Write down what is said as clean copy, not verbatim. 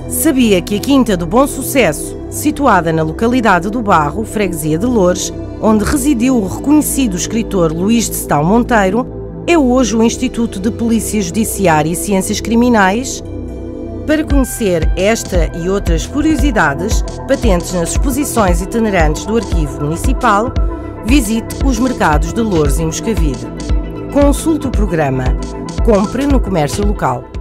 Sabia que a Quinta do Bom Sucesso, situada na localidade do Barro, freguesia de Loures, onde residiu o reconhecido escritor Luís de Setão Monteiro, é hoje o Instituto de Polícia Judiciária e Ciências Criminais? Para conhecer esta e outras curiosidades patentes nas exposições itinerantes do Arquivo Municipal, visite os mercados de Loures e Moscavide. Consulte o programa Compre no Comércio Local.